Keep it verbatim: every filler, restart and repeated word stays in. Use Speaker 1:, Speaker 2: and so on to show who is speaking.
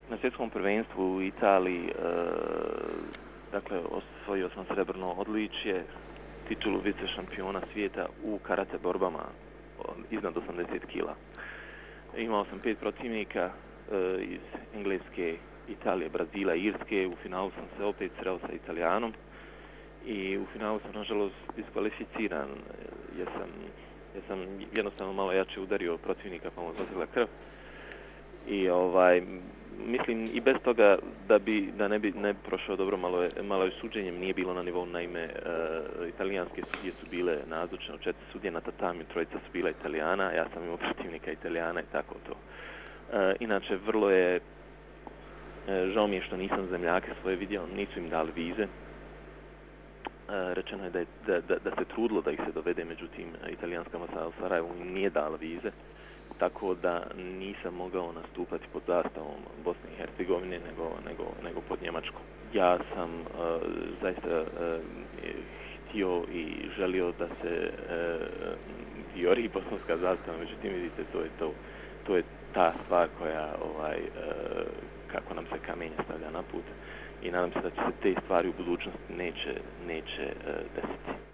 Speaker 1: na svjetskom prvenstvu u Italiji, e, dakle, osvojio sam srebrno odličje, titulu vice šampiona svijeta u karate borbama iznad osamdeset kila. Imao sam pet protivnika e, iz Engleske, Italije, Brazila i Irske. U finalu sam se opet sreo sa Italijanom i u finalu sam nažalost diskvalificiran jer sam, jer sam jednostavno malo jače udario protivnika pa mu odlazila krv. I ovaj, mislim i bez toga da bi da ne bi ne bi prošao dobro, malo je, malo je suđenjem nije bilo na nivou, naime uh, italijanske sudije su bile nazočne, od četiri sudije na tatamiju, trojica su bila Italijana, ja sam imao protivnika Italijana i tako to. Uh, inače vrlo je uh, žao mi je što nisam zemljake svoje vidio, nisu im dali vize. Uh, rečeno je da, je da, da, da se trudilo da ih se dovede, međutim italijanska ambasada u Sarajevu nije dala vize, tako da nisam mogao nastupati pod zastavom Bosne i Hercegovine, nego, nego, nego pod Njemačkom. Ja sam uh, zaista uh, htio i želio da se uh, vijori bosanska zastava, međutim vidite, to je to, to je ta stvar koja, ovaj, uh, kako nam se kamenje stavlja na put i nadam se da će se te stvari u budućnosti neće, neće uh, desiti.